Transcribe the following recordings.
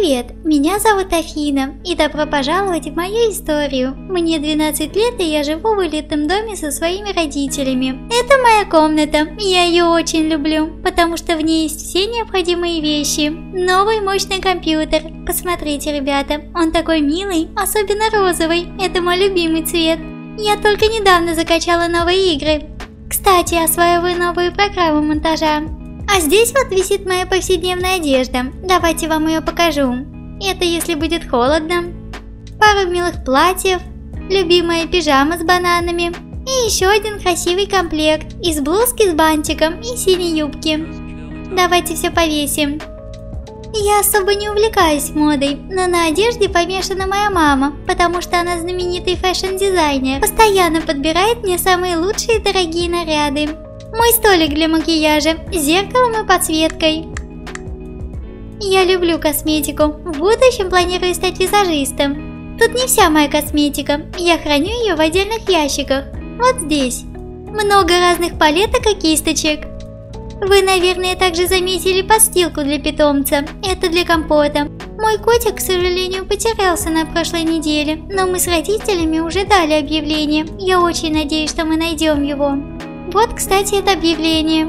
Привет, меня зовут Афина, и добро пожаловать в мою историю. Мне 12 лет, и я живу в элитном доме со своими родителями. Это моя комната, я ее очень люблю, потому что в ней есть все необходимые вещи. Новый мощный компьютер. Посмотрите, ребята, он такой милый, особенно розовый, это мой любимый цвет. Я только недавно закачала новые игры. Кстати, осваиваю новую программу монтажа. А здесь вот висит моя повседневная одежда. Давайте вам ее покажу. Это если будет холодно. Пару милых платьев, любимая пижама с бананами и еще один красивый комплект из блузки с бантиком и синей юбки. Давайте все повесим. Я особо не увлекаюсь модой, но на одежде помешана моя мама, потому что она знаменитый фэшн-дизайнер. Постоянно подбирает мне самые лучшие дорогие наряды. Мой столик для макияжа с зеркалом и подсветкой. Я люблю косметику. В будущем планирую стать визажистом. Тут не вся моя косметика. Я храню ее в отдельных ящиках. Вот здесь. Много разных палеток и кисточек. Вы, наверное, также заметили подстилку для питомца. Это для компота. Мой котик, к сожалению, потерялся на прошлой неделе, но мы с родителями уже дали объявление. Я очень надеюсь, что мы найдем его. Вот, кстати, это объявление.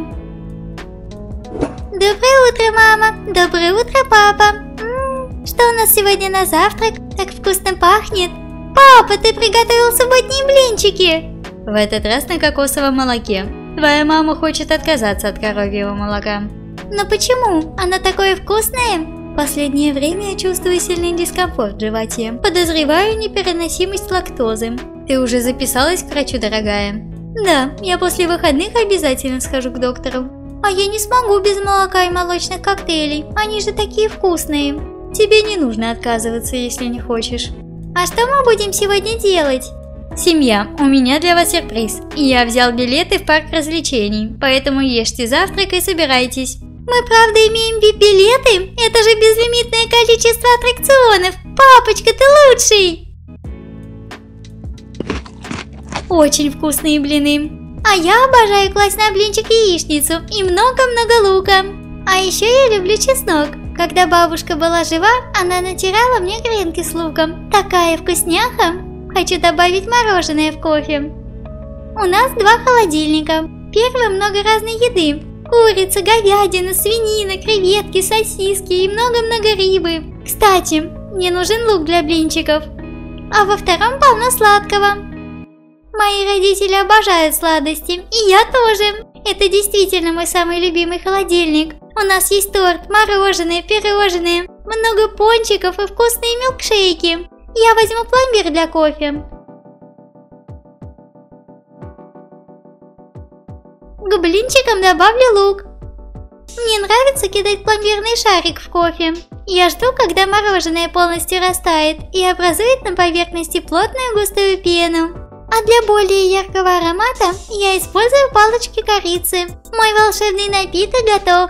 Доброе утро, мама! Доброе утро, папа! Что у нас сегодня на завтрак? Так вкусно пахнет! Папа, ты приготовил субботние блинчики! В этот раз на кокосовом молоке. Твоя мама хочет отказаться от коровьего молока. Но почему? Оно такое вкусное! В последнее время я чувствую сильный дискомфорт в животе. Подозреваю непереносимость лактозы. Ты уже записалась к врачу, дорогая? Да, я после выходных обязательно схожу к доктору. А я не смогу без молока и молочных коктейлей, они же такие вкусные. Тебе не нужно отказываться, если не хочешь. А что мы будем сегодня делать? Семья, у меня для вас сюрприз. Я взял билеты в парк развлечений, поэтому ешьте завтрак и собирайтесь. Мы правда имеем билеты? Это же безлимитное количество аттракционов. Папочка, ты лучший! Очень вкусные блины. А я обожаю класть на блинчик яичницу и много-много лука. А еще я люблю чеснок. Когда бабушка была жива, она натирала мне гренки с луком. Такая вкусняха. Хочу добавить мороженое в кофе. У нас 2 холодильника. Первый много разной еды. Курица, говядина, свинина, креветки, сосиски и много-много рыбы. Кстати, мне нужен лук для блинчиков. А во втором полно сладкого. Мои родители обожают сладости, и я тоже. Это действительно мой самый любимый холодильник. У нас есть торт, мороженое, пирожные, много пончиков и вкусные милкшейки. Я возьму пломбир для кофе. К блинчикам добавлю лук. Мне нравится кидать пломбирный шарик в кофе. Я жду, когда мороженое полностью растает и образует на поверхности плотную густую пену. А для более яркого аромата я использую палочки корицы. Мой волшебный напиток готов.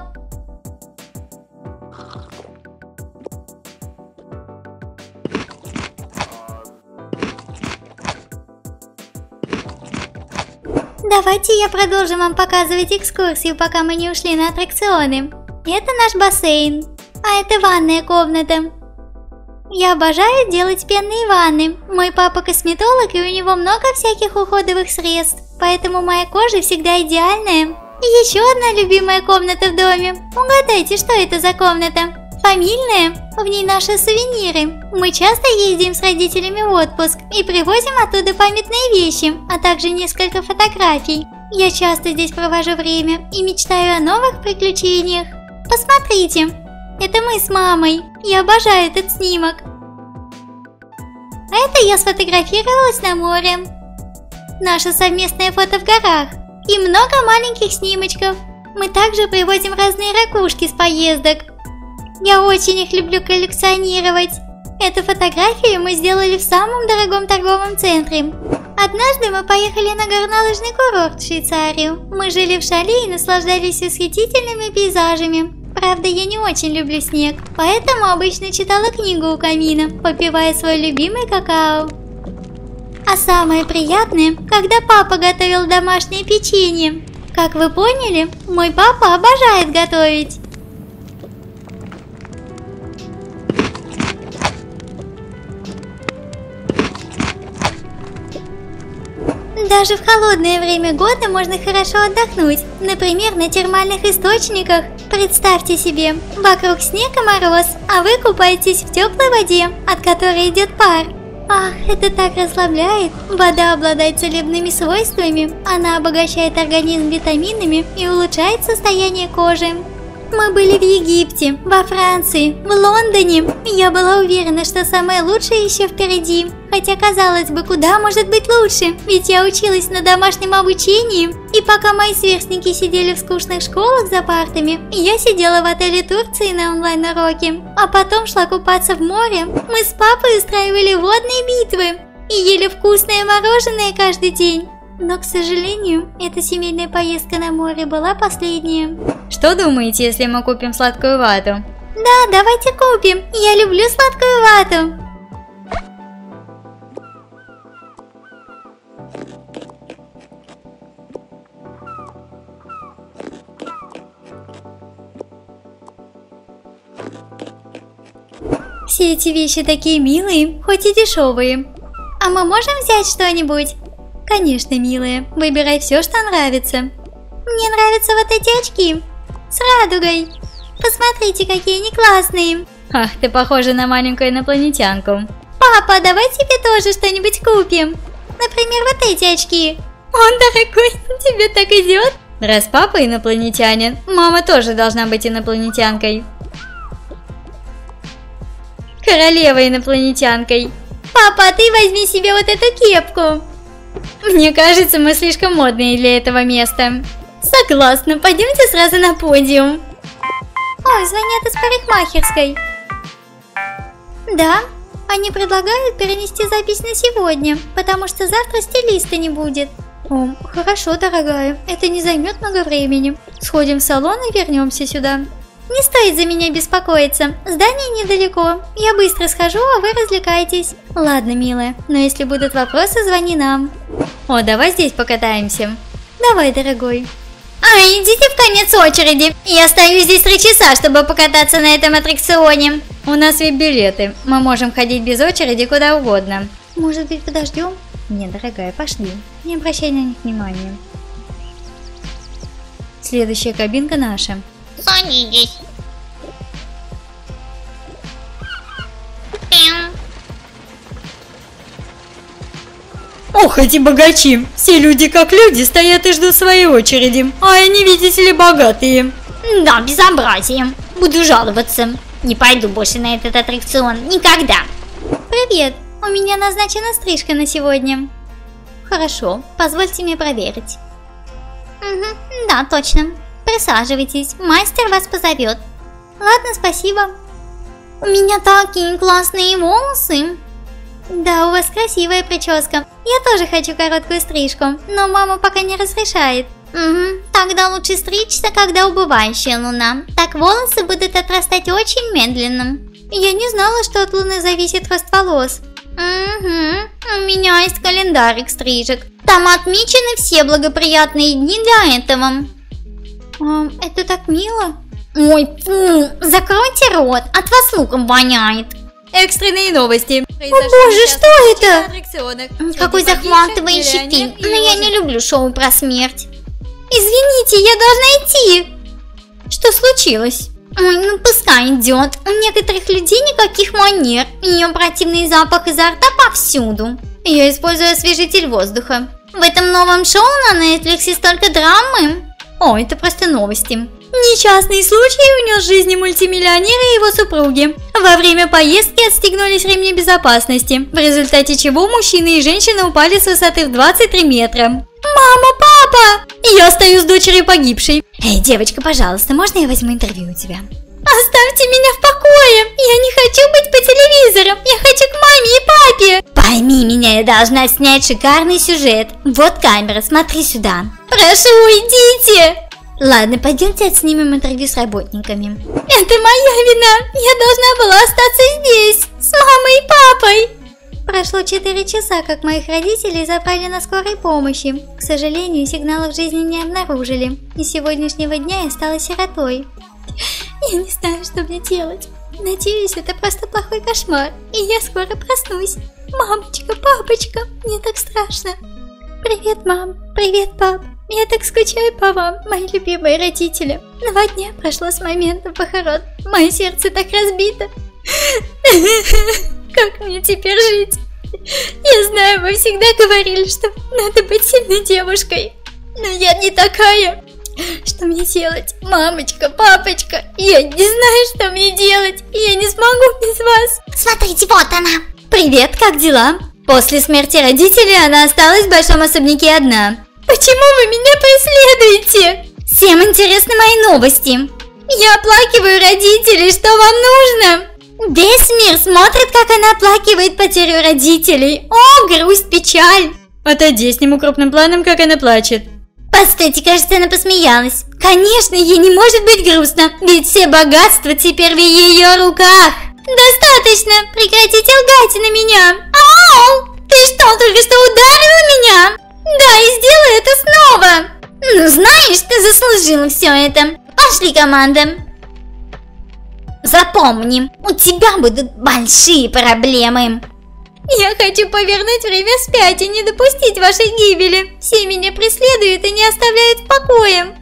Давайте я продолжу вам показывать экскурсию, пока мы не ушли на аттракционы. Это наш бассейн, а это ванная комната. Я обожаю делать пенные ванны. Мой папа косметолог, и у него много всяких уходовых средств, поэтому моя кожа всегда идеальная. И еще одна любимая комната в доме. Угадайте, что это за комната? Фамильная. В ней наши сувениры. Мы часто ездим с родителями в отпуск и привозим оттуда памятные вещи, а также несколько фотографий. Я часто здесь провожу время и мечтаю о новых приключениях. Посмотрите. Это мы с мамой. Я обожаю этот снимок. Это я сфотографировалась на море. Наше совместное фото в горах. И много маленьких снимочков. Мы также привозим разные ракушки с поездок. Я очень их люблю коллекционировать. Эту фотографию мы сделали в самом дорогом торговом центре. Однажды мы поехали на горнолыжный курорт в Швейцарию. Мы жили в шале и наслаждались восхитительными пейзажами. Правда, я не очень люблю снег, поэтому обычно читала книгу у камина, попивая свой любимый какао. А самое приятное, когда папа готовил домашнее печенье. Как вы поняли, мой папа обожает готовить. Даже в холодное время года можно хорошо отдохнуть, например, на термальных источниках. Представьте себе, вокруг снег и мороз, а вы купаетесь в теплой воде, от которой идет пар. Ах, это так расслабляет. Вода обладает целебными свойствами, она обогащает организм витаминами и улучшает состояние кожи. Мы были в Египте, во Франции, в Лондоне. Я была уверена, что самое лучшее еще впереди. Хотя, казалось бы, куда может быть лучше? Ведь я училась на домашнем обучении. И пока мои сверстники сидели в скучных школах за партами, я сидела в отеле Турции на онлайн-уроке. А потом шла купаться в море. Мы с папой устраивали водные битвы и ели вкусное мороженое каждый день. Но, к сожалению, эта семейная поездка на море была последняя. Что думаете, если мы купим сладкую вату? Да, давайте купим. Я люблю сладкую вату. Все эти вещи такие милые, хоть и дешевые. А мы можем взять что-нибудь? Конечно, милая, выбирай все, что нравится. Мне нравятся вот эти очки с радугой. Посмотрите, какие они классные. Ах, ты похожа на маленькую инопланетянку. Папа, давай тебе тоже что-нибудь купим. Например, вот эти очки. Он дорогой, тебе так идет. Раз папа инопланетянин, мама тоже должна быть инопланетянкой. Королева инопланетянкой. Папа, ты возьми себе вот эту кепку. Мне кажется, мы слишком модные для этого места. Согласна, пойдемте сразу на подиум. Ой, звонят из парикмахерской. Да, они предлагают перенести запись на сегодня, потому что завтра стилиста не будет. О, хорошо, дорогая, это не займет много времени. Сходим в салон и вернемся сюда. Не стоит за меня беспокоиться, здание недалеко. Я быстро схожу, а вы развлекайтесь. Ладно, милая, но если будут вопросы, звони нам. О, давай здесь покатаемся. Давай, дорогой. Идите в конец очереди. Я стою здесь 3 часа, чтобы покататься на этом аттракционе. У нас вип-билеты, мы можем ходить без очереди куда угодно. Может быть, подождем? Нет, дорогая, пошли. Не обращай на них внимания. Следующая кабинка наша. Садитесь. Ох, эти богачи! Все люди как люди стоят и ждут своей очереди, а они, видите ли, богатые. Да, безобразие. Буду жаловаться. Не пойду больше на этот аттракцион. Никогда. Привет, у меня назначена стрижка на сегодня. Хорошо, позвольте мне проверить. Угу, да, точно. Присаживайтесь, мастер вас позовет. Ладно, спасибо. У меня такие классные волосы. Да, у вас красивая прическа. Я тоже хочу короткую стрижку, но мама пока не разрешает. Угу, тогда лучше стричься, когда убывающая луна. Так волосы будут отрастать очень медленно. Я не знала, что от луны зависит рост волос. Угу, у меня есть календарик стрижек. Там отмечены все благоприятные дни для этого. Это так мило. Ой, фу, закройте рот, от вас луком воняет. Экстренные новости. О боже, что это? Какой захватывающий фильм. Но я не люблю шоу про смерть. Извините, я должна идти. Что случилось? Ой, ну пускай идет. У некоторых людей никаких манер. У нее противный запах изо рта повсюду. Я использую освежитель воздуха. В этом новом шоу на Netflix столько драмы. О, это просто новости. Несчастный случай унес жизни мультимиллионера и его супруги. Во время поездки отстегнулись ремни безопасности, в результате чего мужчина и женщина упали с высоты в 23 метра. Мама, папа! Я стою с дочерью погибшей. Эй, девочка, пожалуйста, можно я возьму интервью у тебя? Оставьте меня в покое! Я не хочу быть по телевизору! Я хочу к маме и папе! Пойми меня, я должна снять шикарный сюжет. Вот камера, смотри сюда. Прошу, уйдите! Ладно, пойдемте отснимем интервью с работниками. Это моя вина! Я должна была остаться здесь, с мамой и папой! Прошло 4 часа, как моих родителей забрали на скорой помощи. К сожалению, сигналов жизни не обнаружили. И с сегодняшнего дня я стала сиротой. Я не знаю, что мне делать. Надеюсь, это просто плохой кошмар, и я скоро проснусь. Мамочка, папочка, мне так страшно. Привет, мам. Привет, пап. Я так скучаю по вам, мои любимые родители. 2 дня прошло с момента похорон. Мое сердце так разбито. Как мне теперь жить? Я знаю, вы всегда говорили, что надо быть сильной девушкой. Но я не такая. Что мне делать? Мамочка, папочка, я не знаю, что мне делать. Я не смогу без вас. Смотрите, вот она. Привет, как дела? После смерти родителей она осталась в большом особняке одна. Почему вы меня преследуете? Всем интересны мои новости. Я оплакиваю родителей, что вам нужно? Весь мир смотрит, как она оплакивает потерю родителей. О, грусть, печаль. Отойди, сниму крупным планом, как она плачет. Постойте, кажется, она посмеялась. Конечно, ей не может быть грустно, ведь все богатства теперь в ее руках. Достаточно, прекратите лгать на меня. Ау, ты что, только что ударила меня? Да, и сделай это снова. Ну знаешь, ты заслужила все это. Пошли, команда. Запомни, у тебя будут большие проблемы. Я хочу повернуть время вспять и не допустить вашей гибели. Все меня преследуют и не оставляют в покое.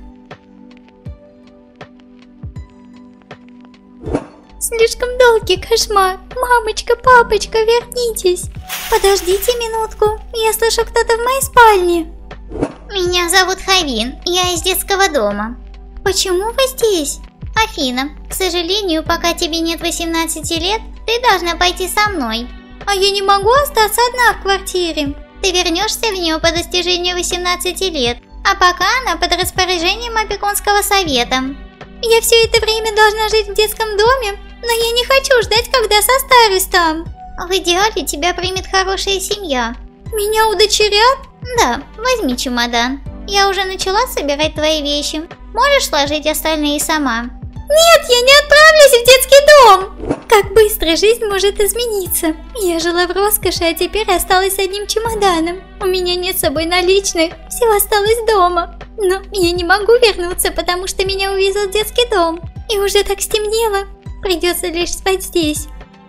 Слишком долгий кошмар. Мамочка, папочка, вернитесь. Подождите минутку. Я слышу, кто-то в моей спальне. Меня зовут Хавин, я из детского дома. Почему вы здесь? Афина, к сожалению, пока тебе нет 18 лет, ты должна пойти со мной. А я не могу остаться одна в квартире. Ты вернешься в нее по достижению 18 лет, а пока она под распоряжением опекунского совета. Я все это время должна жить в детском доме, но я не хочу ждать, когда состарюсь там. В идеале тебя примет хорошая семья. Меня удочерят? Да, возьми чемодан. Я уже начала собирать твои вещи. Можешь сложить остальные сама? Нет, я не отправлюсь в детский дом! Как быстро жизнь может измениться. Я жила в роскоши, а теперь осталась с одним чемоданом. У меня нет с собой наличных, все осталось дома. Но я не могу вернуться, потому что меня увезут в детский дом. И уже так стемнело. Придется лишь спать здесь.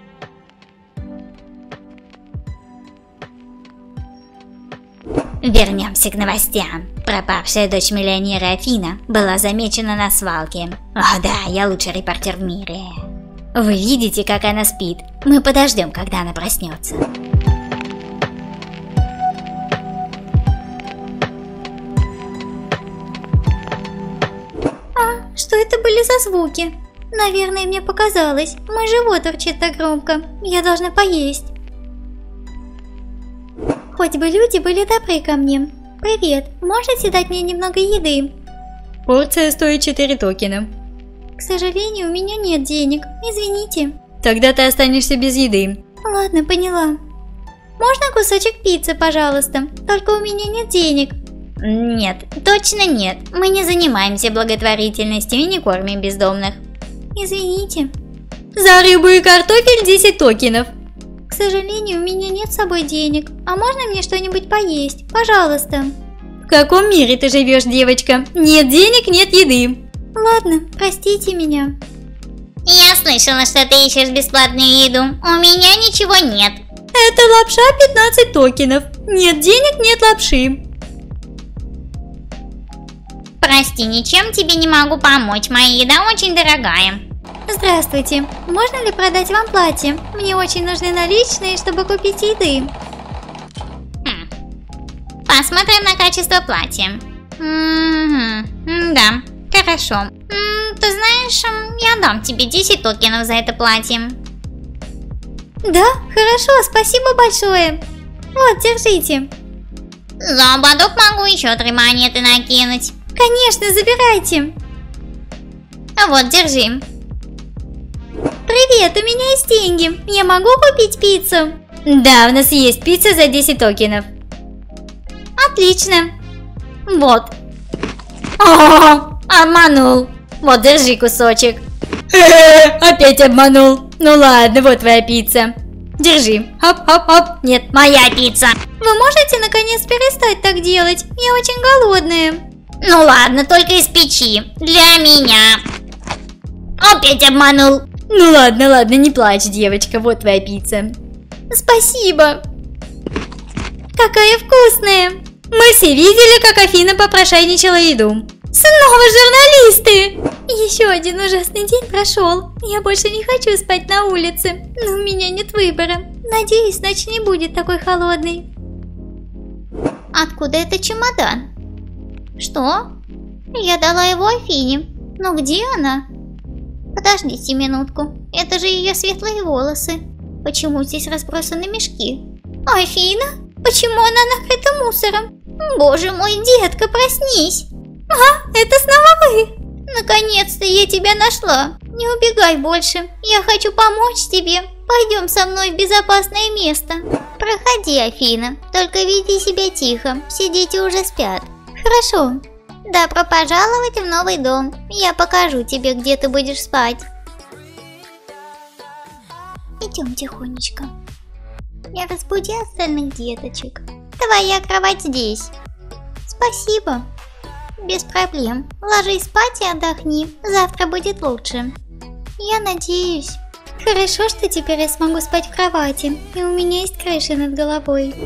Вернемся к новостям. Пропавшая дочь миллионера Афина была замечена на свалке. О да, я лучший репортер в мире. Вы видите, как она спит? Мы подождем, когда она проснется. А, что это были за звуки? Наверное, мне показалось. Мой живот урчит так громко. Я должна поесть. Хоть бы люди были добры ко мне. Привет, можете дать мне немного еды? Порция стоит 4 токена. К сожалению, у меня нет денег. Извините. Тогда ты останешься без еды. Ладно, поняла. Можно кусочек пиццы, пожалуйста? Только у меня нет денег. Нет, точно нет. Мы не занимаемся благотворительностью и не кормим бездомных. Извините. За рыбу и картофель 10 токенов. К сожалению, у меня нет с собой денег. А можно мне что-нибудь поесть? Пожалуйста. В каком мире ты живешь, девочка? Нет денег, нет еды. Ладно, простите меня. Я слышала, что ты ищешь бесплатную еду. У меня ничего нет. Это лапша 15 токенов. Нет денег, нет лапши. Прости, ничем тебе не могу помочь. Моя еда очень дорогая. Здравствуйте. Можно ли продать вам платье? Мне очень нужны наличные, чтобы купить еды. Посмотрим на качество платья. Да, хорошо. Ты знаешь, я дам тебе 10 токенов за это платье. Да, хорошо, спасибо большое. Вот, держите. За ободок могу еще 3 монеты накинуть. Конечно, забирайте. Вот, держи. Привет, у меня есть деньги. Я могу купить пиццу? Да, у нас есть пицца за 10 токенов. Отлично. Вот. О, обманул. Вот, держи кусочек. Опять обманул. Ну ладно, вот твоя пицца. Держи. Хоп-хоп-хоп. Нет, моя пицца. Вы можете наконец перестать так делать? Я очень голодная. Ну ладно, только из печи. Для меня. Опять обманул. Ну ладно, ладно, не плачь, девочка. Вот твоя пицца. Спасибо. Какая вкусная. Мы все видели, как Афина попрошайничала еду. Снова журналисты! Еще один ужасный день прошел. Я больше не хочу спать на улице, но у меня нет выбора. Надеюсь, ночь не будет такой холодной. Откуда это чемодан? Что? Я дала его Афине. Но где она? Подождите минутку. Это же ее светлые волосы. Почему здесь разбросаны мешки? Афина? Почему она накрыта мусором? Боже мой, детка, проснись! Это снова вы? Наконец-то я тебя нашла. Не убегай больше. Я хочу помочь тебе. Пойдем со мной в безопасное место. Проходи, Афина. Только веди себя тихо. Все дети уже спят. Хорошо. Добро пожаловать в новый дом. Я покажу тебе, где ты будешь спать. Идем тихонечко. Я разбуди остальных деточек. Твоя кровать здесь. Спасибо. Без проблем. Ложись спать и отдохни. Завтра будет лучше. Я надеюсь. Хорошо, что теперь я смогу спать в кровати, и у меня есть крыша над головой.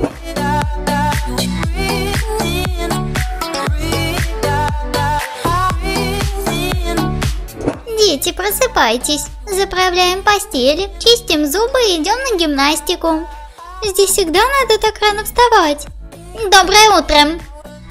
Дети, просыпайтесь. Заправляем постели, чистим зубы и идем на гимнастику. Здесь всегда надо так рано вставать. Доброе утро.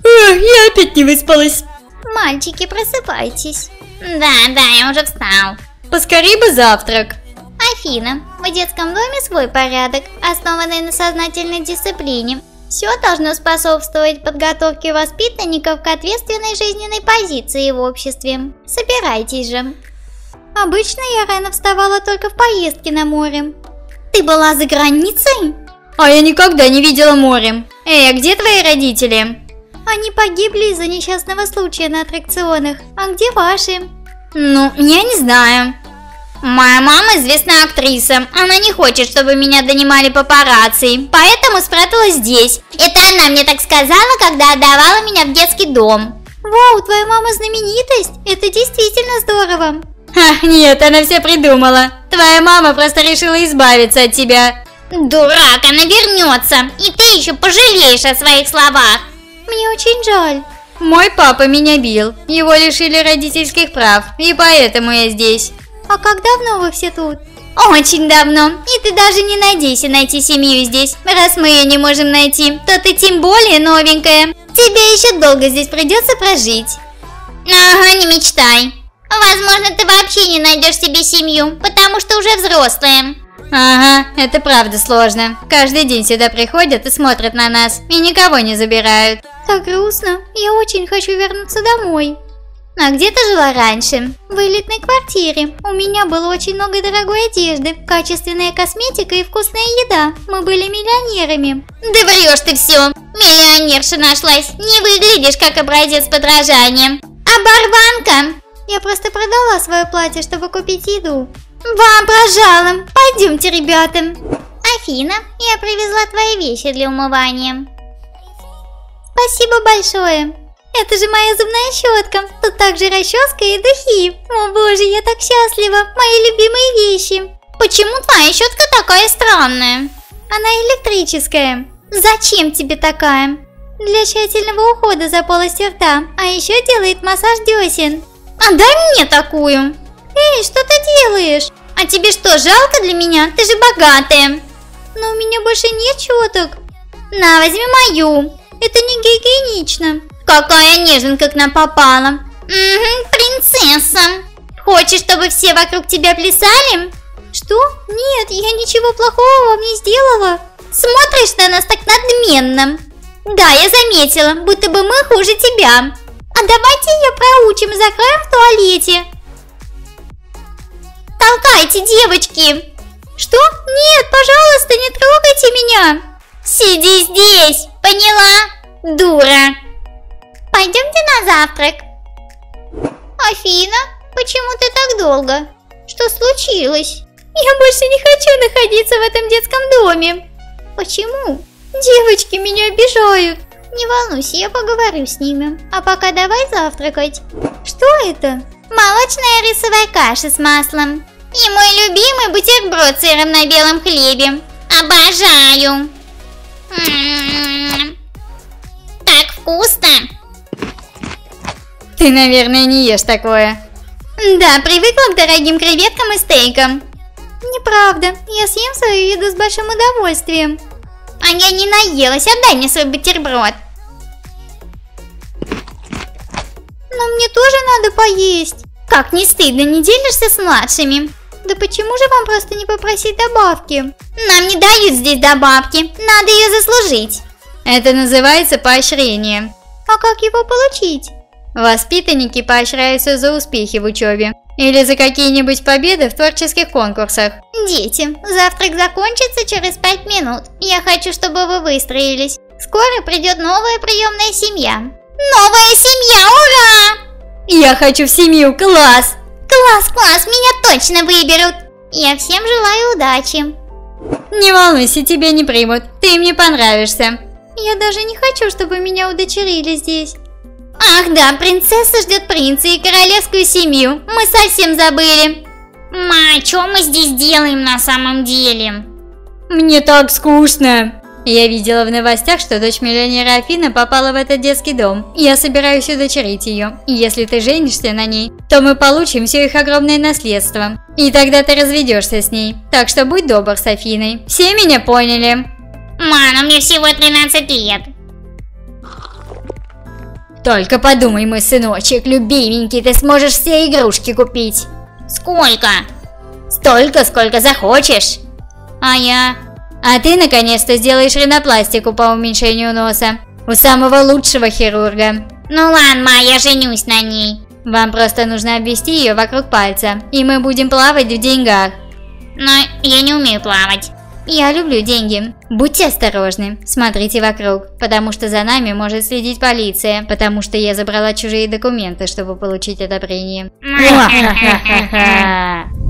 Я опять не выспалась. Мальчики, просыпайтесь. Да, я уже встал. Поскорей бы завтрак. Афина, в детском доме свой порядок, основанный на сознательной дисциплине. Все должно способствовать подготовке воспитанников к ответственной жизненной позиции в обществе. Собирайтесь же. Обычно я рано вставала только в поездке на море. Ты была за границей? А я никогда не видела море. Эй, а где твои родители? Они погибли из-за несчастного случая на аттракционах. А где ваши? Ну, я не знаю. Моя мама известная актриса. Она не хочет, чтобы меня донимали папарацци, поэтому спряталась здесь. Это она мне так сказала, когда отдавала меня в детский дом. Вау, твоя мама знаменитость? Это действительно здорово. Нет, она все придумала. Твоя мама просто решила избавиться от тебя. Дурак, она вернется, и ты еще пожалеешь о своих словах. Мне очень жаль. Мой папа меня бил. Его лишили родительских прав, и поэтому я здесь. А как давно вы все тут? Очень давно. И ты даже не надейся найти семью здесь. Раз мы ее не можем найти, то ты тем более новенькая. Тебе еще долго здесь придется прожить. Ага, не мечтай. Возможно, ты вообще не найдешь себе семью, потому что уже взрослая. Ага, это правда сложно. Каждый день сюда приходят и смотрят на нас, и никого не забирают. Так грустно. Я очень хочу вернуться домой. А где ты жила раньше? В элитной квартире. У меня было очень много дорогой одежды, качественная косметика и вкусная еда. Мы были миллионерами. Да врешь ты все. Миллионерша нашлась. Не выглядишь как образец подражания. Оборванка. Я просто продала свое платье, чтобы купить еду. Воображала. Пойдемте, ребята. Афина, я привезла твои вещи для умывания. Спасибо большое. Это же моя зубная щетка. Тут также расческа и духи. О боже, я так счастлива. Мои любимые вещи. Почему твоя щетка такая странная? Она электрическая. Зачем тебе такая? Для тщательного ухода за полостью рта. А еще делает массаж десен. А дай мне такую. Эй, что ты делаешь? А тебе что, жалко для меня? Ты же богатая. Но у меня больше нет щеток. На, возьми мою. Это не гигиенично. Какая неженка к нам попала. Угу, принцесса. Хочешь, чтобы все вокруг тебя плясали? Что? Нет, я ничего плохого вам не сделала. Смотришь на нас так надменно. Да, я заметила, будто бы мы хуже тебя. А давайте ее проучим и закроем в туалете. Толкайте, девочки. Что? Нет, пожалуйста, не трогайте меня. Сиди здесь, поняла? Дура. Пойдемте на завтрак. Афина, почему ты так долго? Что случилось? Я больше не хочу находиться в этом детском доме. Почему? Девочки меня обижают. Не волнуйся, я поговорю с ними. А пока давай завтракать. Что это? Молочная рисовая каша с маслом. И мой любимый бутерброд с сыром на белом хлебе. Обожаю. Так, вкусно. Ты, наверное, не ешь такое. Да, привыкла к дорогим креветкам и стейкам. Неправда, я съем свою еду с большим удовольствием. А я не наелась, отдай мне свой бутерброд. Но мне тоже надо поесть. Как не стыдно, не делишься с младшими? Да почему же вам просто не попросить добавки? Нам не дают здесь добавки, надо ее заслужить. Это называется поощрение. А как его получить? Воспитанники поощряются за успехи в учебе или за какие-нибудь победы в творческих конкурсах. Дети, завтрак закончится через 5 минут. Я хочу, чтобы вы выстроились. Скоро придет новая приемная семья. Новая семья, ура! Я хочу в семью, класс! Класс, меня точно выберут. Я всем желаю удачи. Не волнуйся, тебя не примут, ты им не понравишься. Я даже не хочу, чтобы меня удочерили здесь. Ах да, принцесса ждет принца и королевскую семью. Мы совсем забыли. Ма, что мы здесь делаем на самом деле? Мне так скучно. Я видела в новостях, что дочь миллионера Афина попала в этот детский дом. Я собираюсь удочерить ее. И если ты женишься на ней, то мы получим все их огромное наследство. И тогда ты разведешься с ней. Так что будь добр с Афиной. Все меня поняли? Ма, но мне всего 13 лет. Только подумай, мой сыночек, любименький, ты сможешь все игрушки купить. Сколько? Столько, сколько захочешь. А ты наконец-то сделаешь ринопластику по уменьшению носа. У самого лучшего хирурга. Ну ладно, ма, я женюсь на ней. Вам просто нужно обвести ее вокруг пальца, и мы будем плавать в деньгах. Но я не умею плавать. Я люблю деньги. Будьте осторожны, смотрите вокруг, потому что за нами может следить полиция, потому что я забрала чужие документы, чтобы получить одобрение.